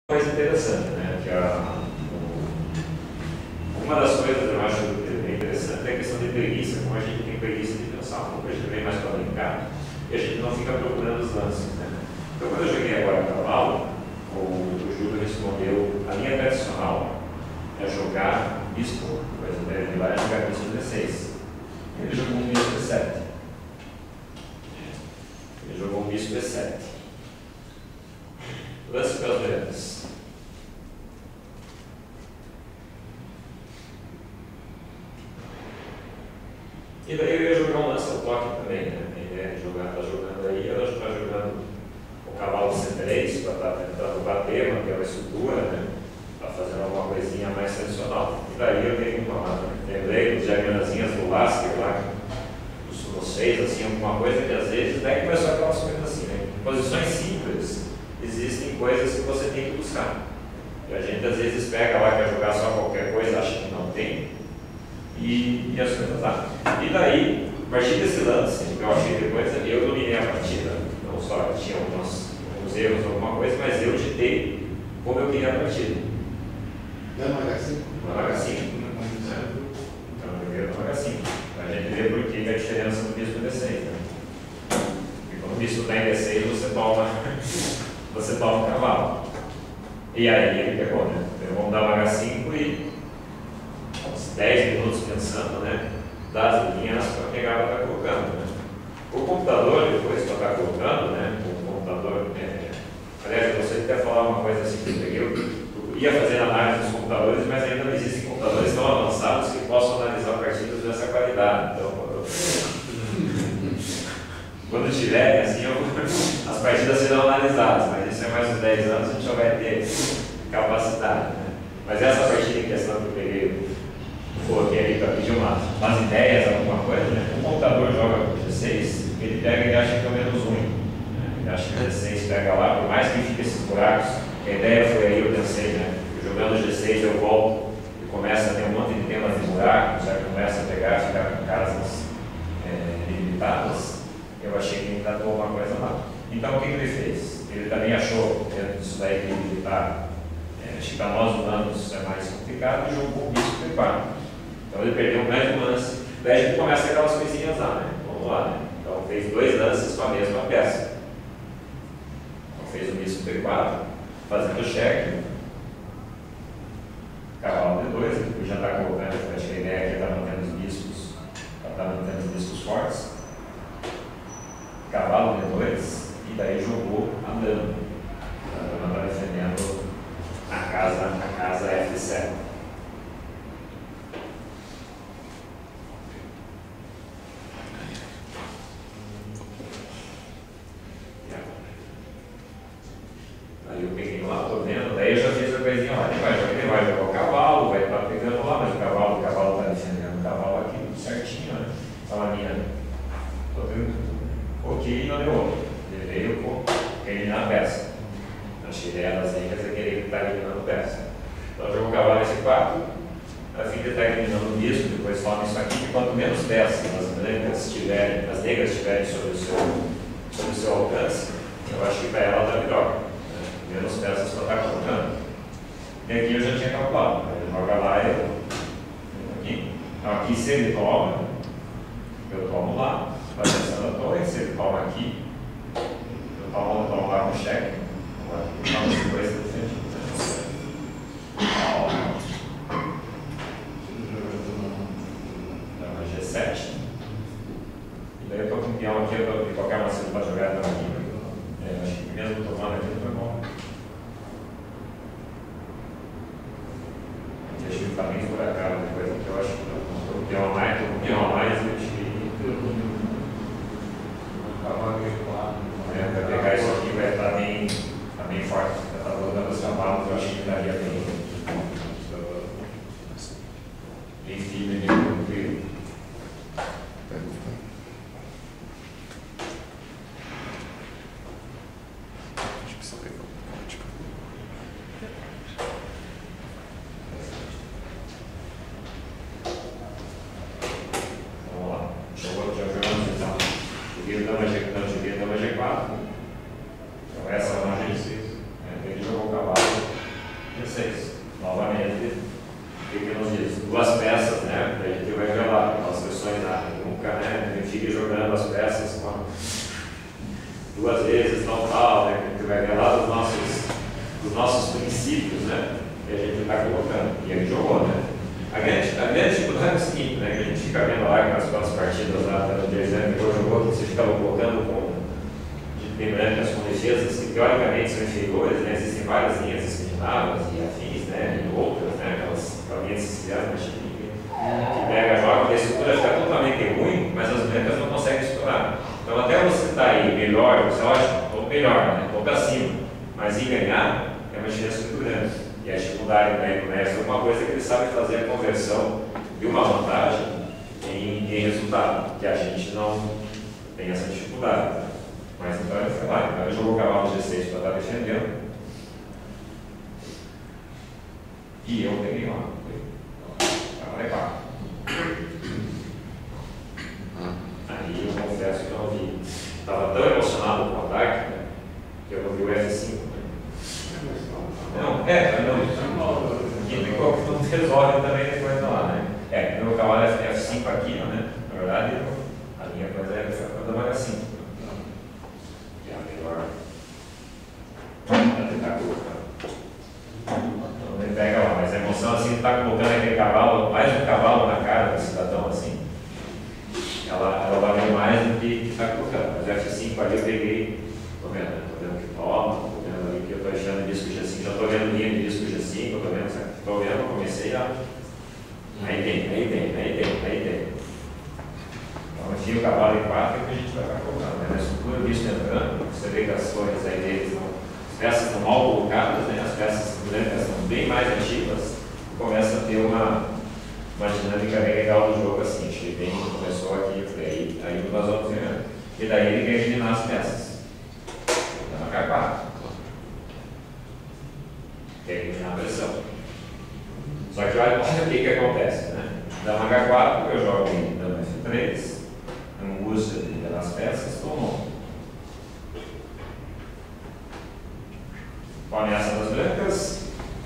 coisa interessante, né? Que uma das coisas eu acho bem interessante é a questão de preguiça, como a gente tem preguiça de pensar um pouco, a gente vem mais para brincar e a gente não fica procurando os lances, né? Então, quando eu joguei agora no cavalo, o Júlio respondeu: a linha tradicional é jogar bispo, por exemplo, ele vai jogar bispo D6. Ele jogou um bispo D7. Ele jogou um bispo D7. Lance pelas vendas. E daí eu ia jogar um lance ao toque também, né? A ideia de está jogando aí, ela já está jogando o cavalo C3 para estar tentando bater, manter uma estrutura, né? Está fazendo alguma coisinha mais tradicional. E daí eu tenho lembrei dos diagramazinhas do Lasker lá, dos 6, assim, alguma coisa que às vezes, daí começou aquelas coisas assim, né? Em posições simples, existem coisas que você tem que buscar. E a gente às vezes pega lá, quer jogar só qualquer coisa, acha que não tem, e as coisas lá. E daí, a partir desse lance, que eu achei depois, eu dominei a partida, não só tinha alguns erros, alguma coisa, mas eu ditei como eu queria a partida. Não, no H5? No H5. Então, eu joguei no H5. A gente vê por que a diferença do bispo D6, né? Porque quando o bispo está em D6, você toma o cavalo. E aí ele pegou, né? Vamos dar um H5 e uns 10 minutos pensando, né? Das linhas para pegar ela está colocando, né? O computador, depois que está colocando, né? O computador, aliás, eu gostaria de até falar uma coisa assim que eu peguei. Eu ia fazer análise dos computadores, mas ainda não existem computadores tão avançados que possam analisar partidas dessa qualidade. Então, quando tiverem, assim, as partidas serão analisadas, mas isso é mais uns 10 anos, a gente já vai ter capacidade, né? Mas essa partida em questão que eu peguei, coloquei ali para pedir umas ideias, alguma coisa, né? O computador joga com G6, ele pega e acha que é o menos ruim, né? Ele acha que o G6 pega lá, por mais que fique esses buracos, a ideia foi aí, eu pensei, né? Jogando G6 eu volto e começa a ter um monte de temas de buracos, já começa a pegar, ficar com casas limitadas. Eu achei que ele tratou uma coisa lá. Então, o que ele fez? Ele também achou, dentro disso daí, que ele está chicamoso, humanos é mais complicado, e jogou o bispo P4. Então, ele perdeu um grande lance. Daí a gente começa aquelas coisinhas lá, né? Vamos lá, né? Então, fez 2 lances com a mesma peça. Então, fez o bispo P4, fazendo o cheque. Cavalo D2, ele já está colocando, acho que a ideia aqui é estar mantendo os bispos, está mantendo os bispos fortes. Cavalo D2, e daí jogou a dama. A dama está defendendo a casa F7. Aí eu peguei lá, estou vendo, daí eu já fiz a coisinha lá, ele vai jogar o cavalo, vai estar pegando lá, mas o cavalo está defendendo o cavalo aqui certinho, né? Então a minha, estou vendo. Ok, não deu outro. Ele veio com eliminar a peça. Acho que a ideia das linhas é querer estar eliminando peça. Então, jogou o cavalo F4, a fim de estar eliminando o bispo, depois toma isso aqui, que quanto menos peças as negras estiverem sobre o seu alcance, eu acho que para ela está melhor. Né? Menos peças para estar colocando. E aqui eu já tinha calculado. Ele joga lá e eu. Aqui. Então, aqui se ele toma, eu tomo lá. Está pensando à torre, se ele toma aqui, eu tomo lá com cheque, tomo as coisas de frente. G7. E daí eu estou com o peão aqui, eu estou de qualquer maneira para jogar então aqui. Acho que mesmo tomando aqui não foi bom. Acho que está bem esburacado depois, porque eu acho que estou com o peão a mais, eu acho que. Para pegar isso aqui vai estar bem forte. Já está colocando os cavalos, eu acho que daria bem firme, bem tranquilo. 6. Novamente, o que nos diz? 2 peças, né? A gente vai ver lá, as questões nunca, né? A gente fica jogando as peças com 2 vezes, tal, né? A gente vai ver lá dos nossos princípios, né? Que a gente está colocando. E ele jogou, né? A grande dificuldade é o seguinte, né? Que a gente fica vendo lá que nas partidas lá do Derzano que jogou, que você ficava colocando com brancas com defesas que teoricamente são inferiores, né? Existem várias linhas escandinavas e afins, né? E outras, né? Aquelas linhas sicilianas, que pega, joga, a estrutura fica totalmente ruim, mas as brancas não conseguem estourar. Então, até você estar aí melhor, você acha, ou melhor, né? Ou para cima, mas ir ganhar é uma diferença muito grande. E a dificuldade do mestre é uma coisa que ele sabe fazer a conversão de uma vantagem em resultado, que a gente não tem essa dificuldade. Mas então ele foi lá, então ele jogou o cavalo G6 para estar defendendo. E eu peguei lá. Cavalo E4. Aí eu confesso que eu não vi. Estava tão emocionado com o ataque, né, que eu não vi o F5. Não, não resolve também depois lá, né? Meu cavalo é F5 aqui, né? Na verdade, a minha coisa é a dama H5. Que é a melhor para tentar colocar. Então ele pega lá, mas a emoção assim, está colocando aquele cavalo, mais um cavalo na cara do cidadão assim, ela vai ver mais do que está colocando. Mas F5 ali eu peguei, estou vendo que toma, estou vendo ali que eu estou achando disco G5, já estou vendo linha de disco G5, estou vendo, comecei a. Aí tem. Então enfim o cavalo em 4 é que a gente vai estar colocando, né? Na estrutura o disco entrando, você vê que as cores aí deles as peças estão mal colocadas, né? As peças brancas estão bem mais ativas, começa a ter uma dinâmica bem legal do jogo assim. Achei bem que começou aqui, aí nós vamos ver. E daí ele quer eliminar as peças. Dama H4. Quer eliminar a pressão. Só que olha o que acontece, né? Dama H4, eu jogo em Dama F3, angústia das peças, tomou. Com a ameaça das brancas.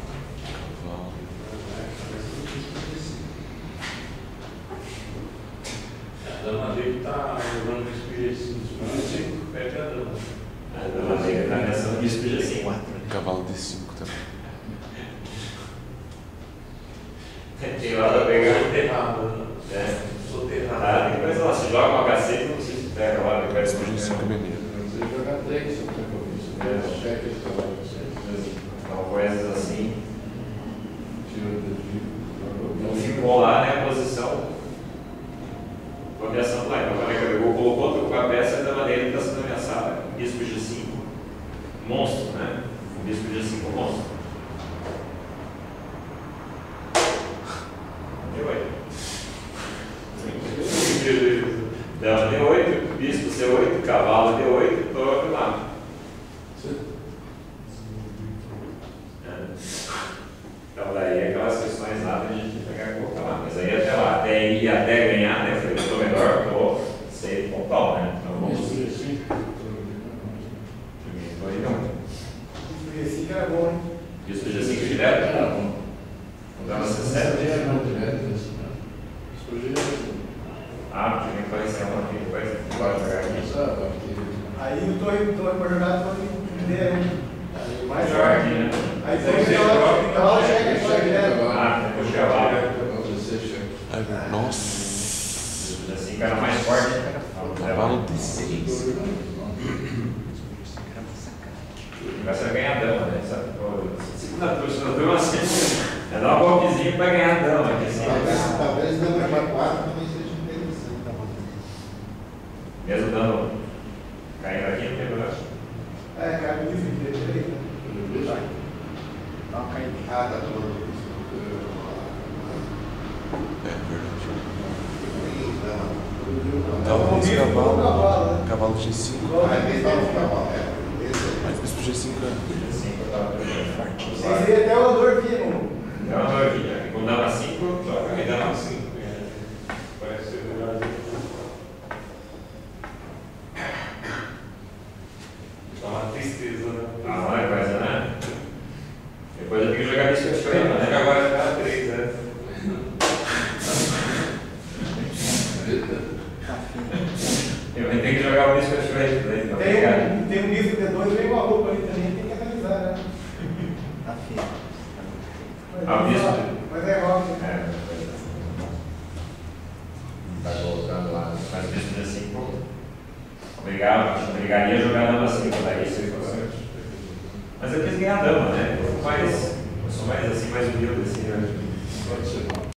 A dama dele está jogando bispo G5, perde a dama. A dama dele está ameaçando bispo G5. Cavalo D5 também. Tem lá para pegar. Soterrado, né? Soterrado. Depois ela se joga uma H6, não sei se pega lá depois. Bispo G5 beleza. Você joga 3, você pega o cheque de cavalo. Então, coisas assim. Então, Tira ficou lá, né, a posição. Começando lá. Então, quando é que pegou, colocou com a peça da maneira que está sendo ameaçada. Bispo G5. Monstro, né? Bispo G5 monstro. Dama D8, bispo C8, cavalo D8, torre lá. Então daí aquelas questões lá a gente pegar e colocar lá. Mas aí até lá, até ganhar, né? Eu estou melhor, estou sei pontual, né? Então vamos. Esse cara é bom, hein? Bispo G5 direto? Era bom. Dama C7. Porque vem aparecendo aqui depois, pode jogar aqui. Aí o torre para jogar torre primeiro, hein? Mais jogar aqui, né? Aí tem o cavalo chega direto. Puxa lá. Nossa. Assim, cara mais forte. Cavalo D6. Vai ser ganhar a dama, né? Segunda turma assim. É dar um golpezinho para ganhar a dama aqui assim. Talvez dama H4 também seja interessante. Mesmo dando caindo aqui, não tem problema. Caiu de direito, né? Dá uma caída. Tá todo. É verdade. Talvez cavalo G5. Mas bispo G5 Vocês viram até o Odor vindo. É uma maravilha. Com dama 5, joga aí dama 5. Parece ser melhor. Tá uma tristeza, né? Olha a coisa, né? Depois eu tenho que jogar bisco cachoeira, né? Agora tá 3, né? Eu vou ter que jogar o bisco cachoeira também, então. Tem um livro de 2, vem uma roupa ali também, tem que analisar, né? Tá feio. Ah, o bisco? Mas é óbvio. É, vai colocando lá, mas bisco assim, pô. Obrigaria a jogar dama assim, daí isso aí. Mas eu quis ganhar dama, né? Eu sou mais assim, mais humilde assim, né? Pode ser.